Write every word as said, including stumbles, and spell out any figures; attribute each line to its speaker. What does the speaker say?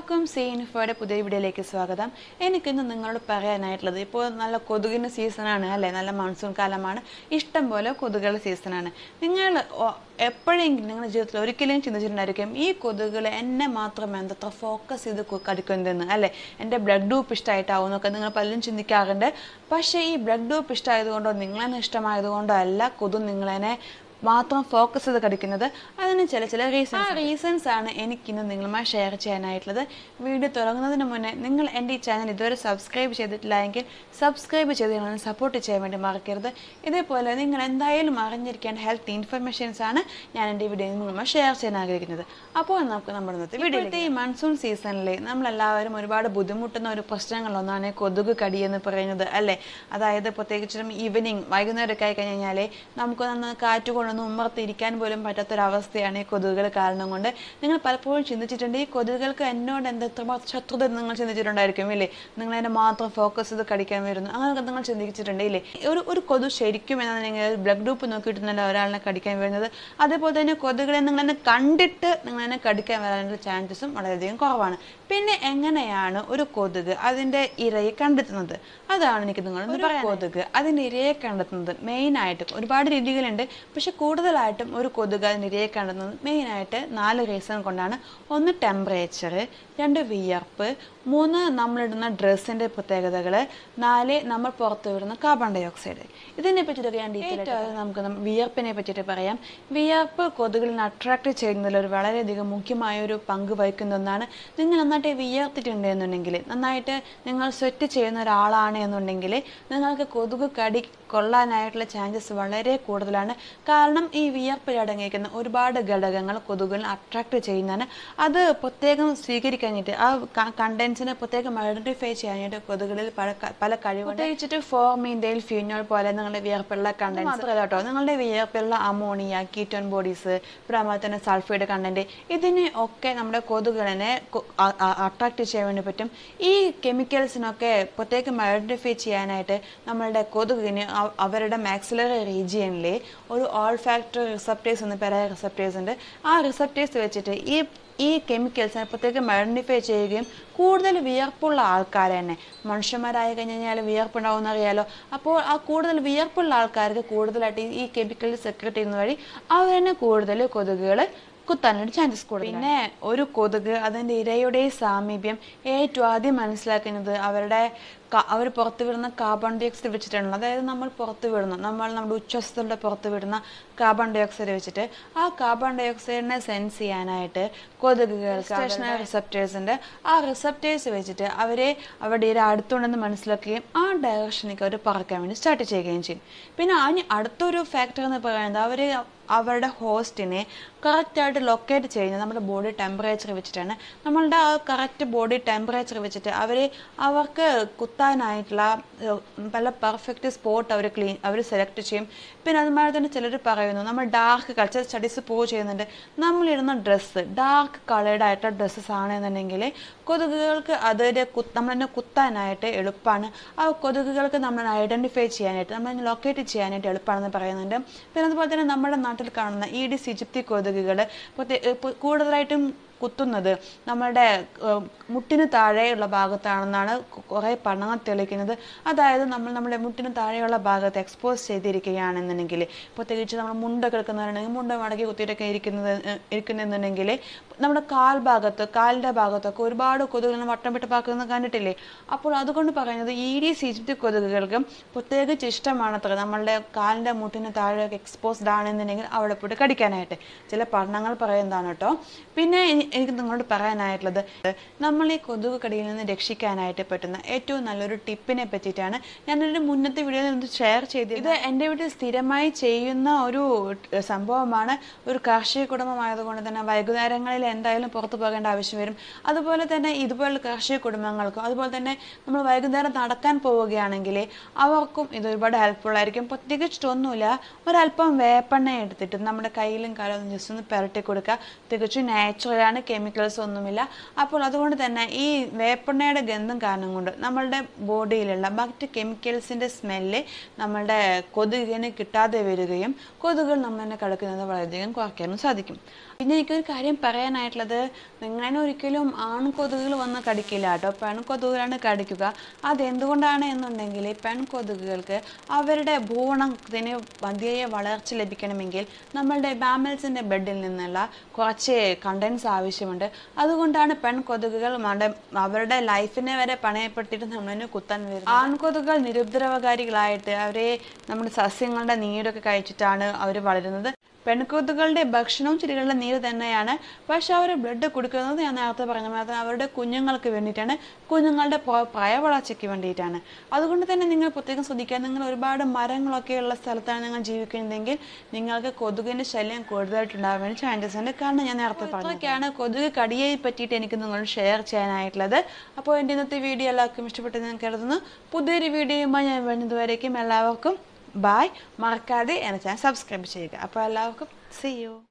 Speaker 1: എല്ലാവർക്കും സി ഇൻഫോയുടെ പുതിയ വീഡിയോയിലേക്ക് സ്വാഗതം. എനിക്കിന്ന് നിങ്ങളോട് പറയാനായിട്ടുള്ളത്, ഇപ്പോൾ നല്ല കൊതുകിൻ്റെ സീസണാണ് അല്ലേ, നല്ല മൺസൂൺ കാലമാണ്, ഇഷ്ടം പോലെ കൊതുകുകളുടെ സീസണാണ്. നിങ്ങൾ എപ്പോഴെങ്കിലും നിങ്ങളുടെ ജീവിതത്തിൽ ഒരിക്കലും ചിന്തിച്ചിട്ടുണ്ടായിരിക്കും ഈ കൊതുകുകൾ എന്നെ മാത്രം എന്തത്ര ഫോക്കസ് ചെയ്ത് കടിക്കുന്നതെന്ന് അല്ലേ, എൻ്റെ ബ്ലഡ് ഗ്രൂപ്പ് ഇഷ്ടമായിട്ടാവും എന്നൊക്കെ നിങ്ങൾ പലരും ചിന്തിക്കാറുണ്ട്. പക്ഷേ ഈ ബ്ലഡ് ഗ്രൂപ്പ് ഇഷ്ടമായതുകൊണ്ടോ നിങ്ങളെന്നെ ഇഷ്ടമായതുകൊണ്ടോ അല്ല കൊതു നിങ്ങളെന്നെ മാത്രം ഫോക്കസ് ചെയ്ത് കടിക്കുന്നത്. അതിന് ചില ചില റീസൺസ് ആ റീസൺസ് ആണ് എനിക്കിന്ന് നിങ്ങളുമായി ഷെയർ ചെയ്യാനായിട്ടുള്ളത്. വീഡിയോ തുടങ്ങുന്നതിന് മുന്നേ നിങ്ങൾ എൻ്റെ ഈ ചാനൽ ഇതുവരെ സബ്സ്ക്രൈബ് ചെയ്തിട്ടില്ല എങ്കിൽ സബ്സ്ക്രൈബ് ചെയ്ത് നിങ്ങളെ സപ്പോർട്ട് ചെയ്യാൻ വേണ്ടി മറക്കരുത്. ഇതേപോലെ നിങ്ങൾ എന്തായാലും അറിഞ്ഞിരിക്കേണ്ട ഹെൽത്ത് ഇൻഫർമേഷൻസ് ആണ് ഞാൻ എൻ്റെ വീഡിയോയിൽ നിങ്ങളുമായി ഷെയർ ചെയ്യാൻ ആഗ്രഹിക്കുന്നത്. അപ്പോൾ നമുക്ക് നമ്മുടെ ഇന്നത്തെ വീഡിയോയിലത്തെ ഈ മൺസൂൺ സീസണിൽ നമ്മളെല്ലാവരും ഒരുപാട് ബുദ്ധിമുട്ടുന്ന ഒരു പ്രശ്നങ്ങളൊന്നാണ് കൊതുക് കടി എന്ന് പറയുന്നത് അല്ലേ. അതായത് പ്രത്യേകിച്ചും ഈവനിങ് വൈകുന്നേരമൊക്കെ ആയി കഴിഞ്ഞാൽ നമുക്ക് നന്ന് കാറ്റ് കൊണ്ടൊന്നും ഉമ്മർത്തിരിക്കാൻ പോലും പറ്റാത്തൊരവസ്ഥയാണ് ഈ കൊതുകുകൾ കാരണം കൊണ്ട്. നിങ്ങൾ പലപ്പോഴും ചിന്തിച്ചിട്ടുണ്ട് ഈ കൊതുകുകൾക്ക് എന്നോട് എന്താ എത്രമാത്രം ശത്രുത നിങ്ങൾ ചിന്തിച്ചിട്ടുണ്ടായിരിക്കും ഇല്ലേ. നിങ്ങൾ അതിനെ മാത്രം ഫോക്കസ് ചെയ്ത് കടിക്കാൻ വരുന്നു, അങ്ങനെയൊക്കെ നിങ്ങൾ ചിന്തിച്ചിട്ടുണ്ട് ഇല്ലേ. ഒരു ഒരു കൊതു ശരിക്കും എന്നാണ് നിങ്ങൾ ബ്ലഡ് ഗ്രൂപ്പ് നോക്കിയിട്ടുണ്ടല്ലോ ഒരാളിനെ കടിക്കാൻ വരുന്നത്. അതേപോലെ തന്നെ കൊതുകുകളെ നിങ്ങൾ തന്നെ കണ്ടിട്ട് നിങ്ങൾ തന്നെ കടിക്കാൻ വരാനുള്ള ചാൻസസും വളരെയധികം കുറവാണ്. പിന്നെ എങ്ങനെയാണ് ഒരു കൊതുക് അതിൻ്റെ ഇരയെ കണ്ടെത്തുന്നത്, അതാണ് എനിക്ക് നിങ്ങളോട് പറയാം. കൊതുക് അതിൻ്റെ ഇരയെ കണ്ടെത്തുന്നത് മെയിനായിട്ട് ഒരുപാട് രീതികളുണ്ട്. പക്ഷെ കൂടുതലായിട്ടും ഒരു കൊതുക് അതിൻ്റെ ഇരയെ കണ്ടെത്തുന്നത് മെയിനായിട്ട് നാല് റീസൺ കൊണ്ടാണ്. ഒന്ന് ടെമ്പറേച്ചർ, രണ്ട് വിയർപ്പ്, മൂന്ന് നമ്മളിടുന്ന ഡ്രസ്സിൻ്റെ പ്രത്യേകതകൾ, നാല് നമ്മൾ പുറത്ത് വിടുന്ന കാർബൺ ഡൈ ഓക്സൈഡ്. ഇതിനെ പറ്റിയിട്ടൊക്കെ ഞാൻ ഡീറ്റെയിൽ ആയിട്ട് നമുക്ക് വിയർപ്പിനെ പറ്റിയിട്ട് പറയാം. വിയർപ്പ് കൊതുകുകളിനെ അട്രാക്ട് ചെയ്യുന്നതിൽ ഒരു വളരെയധികം മുഖ്യമായ ഒരു പങ്ക് വഹിക്കുന്ന ഒന്നാണ്. നിങ്ങൾ നന്നായിട്ട് വിയർത്തിട്ടുണ്ട് എന്നുണ്ടെങ്കിൽ, നന്നായിട്ട് നിങ്ങൾ സ്വെറ്റ് ചെയ്യുന്ന ഒരാളാണ് എന്നുണ്ടെങ്കിൽ നിങ്ങൾക്ക് കൊതുക് കടി കൊള്ളാനായിട്ടുള്ള ചാൻസസ് വളരെ കൂടുതലാണ്. കാരണം ഈ വിയർപ്പിൽ അടങ്ങിയിരിക്കുന്ന ഒരുപാട് ഘടകങ്ങൾ കൊതുകുകളിനെ അട്രാക്ട് ചെയ്യുന്നതാണ്. അത് പ്രത്യേകം സ്വീകരിക്കാനായിട്ട് ആ കണ്ടൻസിനെ പ്രത്യേകം ഐഡന്റിഫൈ ചെയ്യാനായിട്ട് കൊതുകുകളിൽ പല പല കഴിവുകൾ, പ്രത്യേകിച്ചിട്ട് ഫോർമീൻഡെയിൽ ഫിനോൾ പോലെ നിങ്ങളുടെ വിയർപ്പിലുള്ള കണ്ടൻസ് മാത്രമല്ല കേട്ടോ, നിങ്ങളുടെ വിയർപ്പിലുള്ള അമോണിയ, കീറ്റോൺ ബോഡീസ്, അതുപോലെ തന്നെ സൾഫൈഡ് കണ്ടന്റ്, ഇതിനെ ഒക്കെ നമ്മുടെ കൊതുകുകളിനെ അട്രാക്ട് ചെയ്യാൻ വേണ്ടി പറ്റും. ഈ കെമിക്കൽസിനൊക്കെ പ്രത്യേകം ഐഡന്റിഫൈ ചെയ്യാനായിട്ട് നമ്മളുടെ കൊതുകിന് അവരുടെ മാക്സിലറി റീജിയനിൽ ഒരു ഓൾഫാക്ടറി റിസപ്റ്റേഴ്സ് എന്ന് പറയുന്ന റിസപ്റ്റേഴ്സ് ഉണ്ട്. ആ റിസപ്റ്റേഴ്സ് വെച്ചിട്ട് ഈ ഈ കെമിക്കൽസിനെ പ്രത്യേകം ഐഡന്റിഫൈ ചെയ്യുകയും കൂടുതൽ വിയർപ്പുള്ള ആൾക്കാർ തന്നെ, മനുഷ്യന്മാരായി കഴിഞ്ഞാൽ വിയർപ്പുണ്ടാവുമെന്ന് അറിയാലോ. അപ്പോൾ ആ കൂടുതൽ വിയർപ്പുള്ള ആൾക്കാർക്ക് കൂടുതലായിട്ട് ഈ കെമിക്കൽ സെക്രറ്റ് ചെയ്യുന്ന വഴി അവർ തന്നെ കൂടുതൽ കൊതുകുകൾ കുത്താനായിട്ട് ചാൻസസ് കൂടുതൽ. പിന്നെ ഒരു കൊതുക് അതിൻ്റെ ഇരയുടെ സാമീപ്യം ഏറ്റവും ആദ്യം മനസ്സിലാക്കുന്നത് അവരുടെ അവർ പുറത്ത് വിടുന്ന കാർബൺ ഡൈ ഓക്സൈഡ് വെച്ചിട്ടാണല്ലോ. അതായത് നമ്മൾ പുറത്ത് വിടുന്ന നമ്മൾ നമ്മുടെ ഉച്ഛ്വാസത്തിലൂടെ പുറത്ത് വിടുന്ന കാർബൺ ഡൈ ഓക്സൈഡ് വെച്ചിട്ട് ആ കാർബൺ ഡൈ ഓക്സൈഡിനെ സെൻസ് ചെയ്യാനായിട്ട് കൊതുകുകൾ സ്റ്റേഷനറി റിസപ്റ്റേഴ്സ് ഉണ്ട്. ആ റിസപ്റ്റേഴ്സ് വെച്ചിട്ട് അവരെ അവരുടെ ഇര അടുത്തുണ്ടെന്ന് മനസ്സിലാക്കുകയും ആ ഡയറക്ഷനിലേക്ക് അവർ പറക്കാൻ വേണ്ടി സ്റ്റാർട്ട് ചെയ്യുകയും ചെയ്യും. പിന്നെ അതിന് അടുത്തൊരു ഫാക്ടർ എന്ന് പറയുന്നത് അവർ അവരുടെ ഹോസ്റ്റിനെ കറക്റ്റായിട്ട് ലൊക്കേറ്റ് ചെയ്യുന്നത് നമ്മുടെ ബോഡി ടെമ്പറേച്ചർ വെച്ചിട്ടാണ്. നമ്മളുടെ ആ കറക്റ്റ് ബോഡി ടെമ്പറേച്ചർ വെച്ചിട്ട് അവർ അവർക്ക് കുത്താനായിട്ടുള്ള പല പെർഫെക്റ്റ് സ്പോട്ട് അവർ ക്ലീൻ അവർ സെലക്ട് ചെയ്യും. പിന്നെ അതുമാതിരി തന്നെ ചിലർ പറയുന്നു നമ്മൾ ഡാർക്ക് കളർ, ചില സ്റ്റഡീസ് പ്രൂവ് ചെയ്യുന്നുണ്ട്, നമ്മളിടുന്ന ഡ്രസ്സ് ഡാർക്ക് കളേർഡ് ആയിട്ടുള്ള ഡ്രസ്സസ് ആണെന്നുണ്ടെങ്കിൽ കൊതുകുകൾക്ക് അതിൻ്റെ കുത്ത് നമ്മളതിനെ കുത്താനായിട്ട് എളുപ്പമാണ്. ആ കൊതുകുകൾക്ക് നമ്മൾ ഐഡൻറ്റിഫൈ ചെയ്യാനായിട്ട് നമ്മൾ ലൊക്കേറ്റ് ചെയ്യാനായിട്ട് എളുപ്പമാണെന്ന് പറയുന്നുണ്ട്. പിന്നെ അതുപോലെ തന്നെ നമ്മുടെ നാട്ടിൽ കാണുന്ന ഈഡിസ് ഈജിപ്തി കൊതുകുകൾ കൂടുതലായിട്ടും കുത്തുന്നത് നമ്മളുടെ മുട്ടിന് താഴെയുള്ള ഭാഗത്താണെന്നാണ് കുറേ പഠനങ്ങൾ തെളിയിക്കുന്നത്. അതായത് നമ്മൾ നമ്മുടെ മുട്ടിന് താഴെയുള്ള ഭാഗത്ത് എക്സ്പോസ് ചെയ്തിരിക്കുകയാണെന്നുണ്ടെങ്കിൽ, പ്രത്യേകിച്ച് നമ്മൾ മുണ്ടൊക്കെ എടുക്കുന്നവരുണ്ടെങ്കിൽ മുണ്ട മടക്കി കുത്തിയിട്ടൊക്കെ ഇരിക്കുന്നത് ഇരിക്കുന്നെന്നുണ്ടെങ്കിൽ നമ്മുടെ കാൽ ഭാഗത്ത് കാലിൻ്റെ ഭാഗത്തൊക്കെ ഒരുപാട് കൊതുകുകൾ വട്ടം വിട്ട് പാക്കുന്നത് കണ്ടിട്ടില്ലേ. അപ്പോൾ അതുകൊണ്ട് പറയുന്നത് ഈഡിസ് ഈജിപ്തി കൊതുകുകൾക്ക് പ്രത്യേകിച്ച് ഇഷ്ടമാണത്ര നമ്മളുടെ കാലിൻ്റെ മുട്ടിന് താഴെയൊക്കെ എക്സ്പോസ്ഡ് ആണെന്നുണ്ടെങ്കിൽ അവിടെ പോയിട്ട് കടിക്കാനായിട്ട് ചില പഠനങ്ങൾ പറയുന്നതാണ് കേട്ടോ. പിന്നെ എനിക്ക് നിങ്ങളോട് പറയാനായിട്ടുള്ളത്, നമ്മൾ ഈ കൊതുക് കടിയിൽ നിന്ന് രക്ഷിക്കാനായിട്ട് പറ്റുന്ന ഏറ്റവും നല്ലൊരു ടിപ്പിനെ പറ്റിയിട്ടാണ് ഞാനൊരു മുന്നത്തെ വീഡിയോയിൽ നിന്ന് ഷെയർ ചെയ്തത്. ഇത് എൻ്റെ വീട്ടിൽ സ്ഥിരമായി ചെയ്യുന്ന ഒരു സംഭവമാണ്. ഒരു കാർഷിക കുടുംബമായതുകൊണ്ട് തന്നെ വൈകുന്നേരങ്ങളിൽ എന്തായാലും പുറത്തു പോകേണ്ട ആവശ്യം വരും. അതുപോലെ തന്നെ ഇതുപോലുള്ള കാർഷിക കുടുംബങ്ങൾക്കും അതുപോലെ തന്നെ നമ്മൾ വൈകുന്നേരം നടക്കാൻ പോവുകയാണെങ്കിൽ അവർക്കും ഇത് ഒരുപാട് ഹെൽപ്ഫുൾ ആയിരിക്കും. പ്രത്യേകിച്ചിട്ടൊന്നുമില്ല, ഒരല്പം വേപ്പെണ്ണ എടുത്തിട്ട് നമ്മുടെ കയ്യിലും കാലും ജസ്റ്റ് ഒന്ന് പുരട്ടി കൊടുക്കുക. തികച്ചും നാച്ചുറലാണ്. എന്താണ് കെമിക്കൽസ് ഒന്നുമില്ല. അപ്പോൾ അതുകൊണ്ട് തന്നെ ഈ വേപ്പെണ്ണയുടെ ഗന്ധം കാരണം കൊണ്ട് നമ്മളുടെ ബോഡിയിലുള്ള മറ്റ് കെമിക്കൽസിൻ്റെ സ്മെല്ല് നമ്മളുടെ കൊതുകിന് കിട്ടാതെ വരികയും കൊതുകുകൾ നമ്മളെ കടക്കുന്നത് വളരെയധികം കുറയ്ക്കാനും സാധിക്കും. പിന്നെ എനിക്കൊരു കാര്യം പറയാനായിട്ടുള്ളത്, നിങ്ങളെ ഒരിക്കലും ആൺകൊതുകുകൾ വന്ന് കടിക്കില്ല കേട്ടോ, പെൺകൊതുകുകളാണ് കടിക്കുക. അതെന്തുകൊണ്ടാണ് എന്നുണ്ടെങ്കിൽ പെൺകൊതുകുകൾക്ക് അവരുടെ ഭ്രൂണത്തിന് മതിയായ വളർച്ച ലഭിക്കണമെങ്കിൽ നമ്മളുടെ മാമൽസിൻ്റെ ബെഡിൽ നിന്നുള്ള കുറച്ച് കണ്ടൻസ് ആവശ്യമുണ്ട്. അതുകൊണ്ടാണ് പെൺകൊതുകുകൾ അവരുടെ ലൈഫിനെ വരെ പണയപ്പെടുത്തിയിട്ട് നമ്മളതിനെ കുത്താൻ വരുന്നത്. ആൺകൊതുകുകൾ നിരുപദ്രവകാരികളായിട്ട് അവരെ നമ്മുടെ സസ്യങ്ങളുടെ നീരൊക്കെ കഴിച്ചിട്ടാണ് അവർ വളരുന്നത്. പെൺകൊതുകുകളുടെ ഭക്ഷണവും ചെടികളുടെ നീര് തന്നെയാണ്. പക്ഷെ അവർ ബ്ലഡ് കൊടുക്കുന്നത് ഞാൻ നേരത്തെ പറഞ്ഞ മാതിരി അവരുടെ കുഞ്ഞുങ്ങൾക്ക് വേണ്ടിയിട്ടാണ്, കുഞ്ഞുങ്ങളുടെ പ്രായ വളർച്ചയ്ക്ക് വേണ്ടിയിട്ടാണ്. അതുകൊണ്ട് തന്നെ നിങ്ങൾ പ്രത്യേകം ശ്രദ്ധിക്കുക. നിങ്ങൾ ഒരുപാട് മരങ്ങളൊക്കെ ഉള്ള സ്ഥലത്താണ് നിങ്ങൾ ജീവിക്കുന്നതെങ്കിൽ നിങ്ങൾക്ക് കൊതുകിൻ്റെ ശല്യം കൂടുതലായിട്ടുണ്ടാകാൻ ചാൻസസ് ഉണ്ട്. കാരണം ഞാൻ നേരത്തെ പറഞ്ഞതൊക്കെയാണ് കൊതുക് കടിയെ പറ്റിയിട്ട് എനിക്ക് നിങ്ങളോട് ഷെയർ ചെയ്യാനായിട്ടുള്ളത്. അപ്പോൾ എൻ്റെ ഇന്നത്തെ വീഡിയോ എല്ലാവർക്കും ഇഷ്ടപ്പെട്ടെന്ന് ഞാൻ കരുതുന്നു. പുതിയൊരു വീഡിയോയുമായി ഞാൻ വരുന്നതുവരേക്കും എല്ലാവർക്കും ബായ്. മറക്കാതെ എന്നെ ചാനൽ സബ്സ്ക്രൈബ് ചെയ്യുക. അപ്പോൾ എല്ലാവർക്കും സീ യു.